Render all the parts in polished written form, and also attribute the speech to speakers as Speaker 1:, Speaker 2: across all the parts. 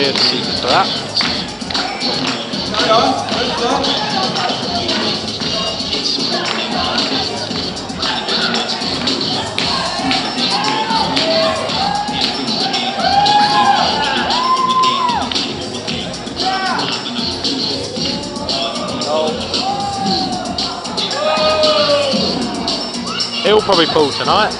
Speaker 1: clear the seekers for that. He'll probably pull tonight.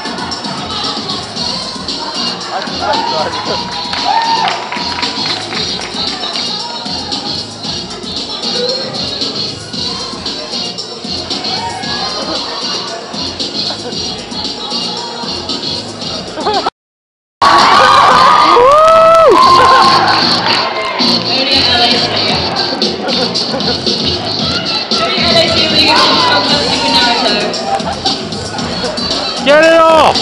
Speaker 1: Get it off!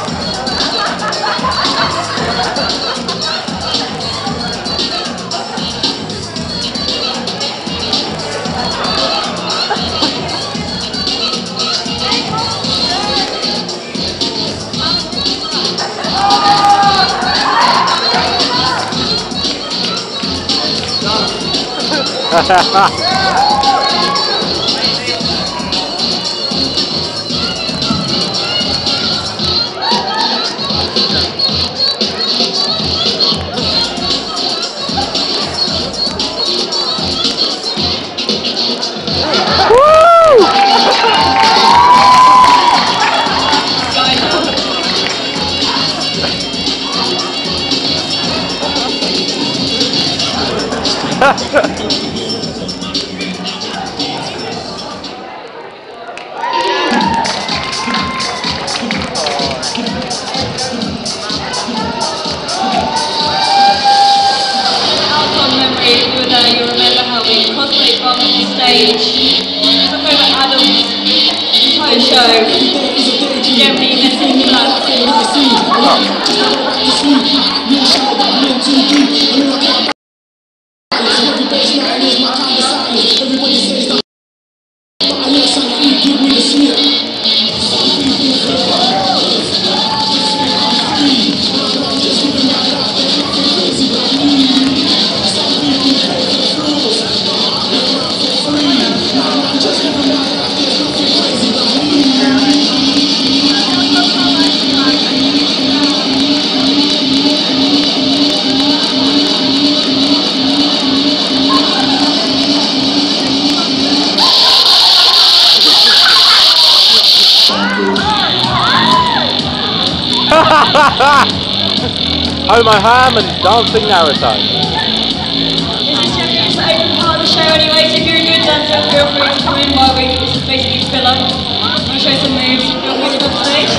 Speaker 1: Homo Ham and Dancing Naruto.
Speaker 2: This is the open part of the show anyway, so if you're a good dancer, feel free to come in while this is basically filler. I'm going to show some moves, feel free to come to stage.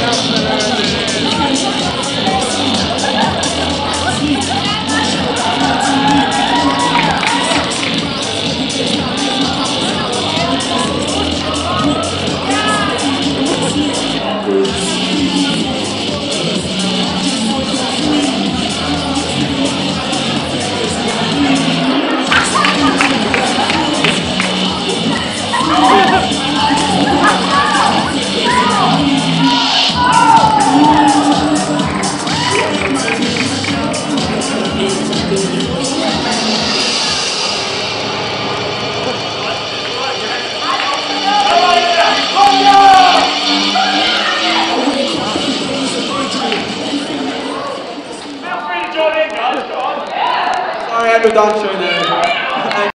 Speaker 3: Sorry, I had to dance show there.